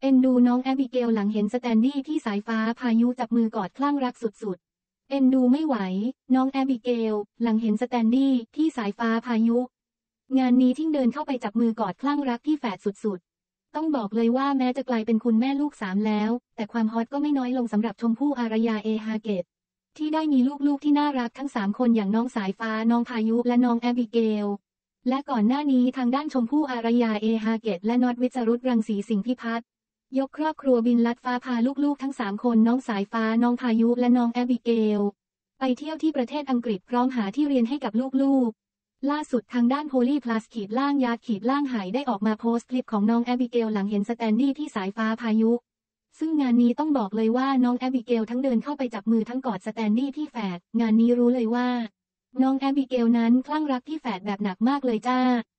อ็นดูน้องแอบิเกลหลังเห็นสแตนดี้ที่สายฟ้าพายุจับมือกอดคลั่งรักสุดๆเอ็นดูไม่ไหวน้องแอบิเกลหลังเห็นสแตนดี้ที่สายฟ้าพายุงานนี้ทิ้งเดินเข้าไปจับมือกอดคลั่งรักที่แฝดสุดๆต้องบอกเลยว่าแม้จะกลายเป็นคุณแม่ลูกสามแล้วแต่ความฮอตก็ไม่น้อยลงสำหรับชมพู่อารยาเอฮาเกตที่ได้มีลูกๆที่น่ารักทั้ง3คนอย่างน้องสายฟ้าน้องพายุและน้องแอบิเกลและก่อนหน้านี้ทางด้านชมพู่อารยาเอฮาเกตและน็อตวิจรุตรังสีสิงห์พิพัฒน์ยกครอบครัวบินลัดฟ้าพาลูกๆทั้ง3คนน้องสายฟ้าน้องพายุและน้องแอบิเกลไปเที่ยวที่ประเทศอังกฤษพร้อมหาที่เรียนให้กับลูกๆล่าสุดทางด้านโพลีพลัสยาดได้ออกมาโพสต์คลิปของน้องแอบิเกลหลังเห็นสแตนดี้ที่สายฟ้าพายุซึ่งงานนี้ต้องบอกเลยว่าน้องแอบิเกลทั้งเดินเข้าไปจับมือทั้งกอดสแตนดี้ที่แฝดงานนี้รู้เลยว่าน้องแอบิเกลนั้นคลั่งรักที่แฝดแบบหนักมากเลยจ้า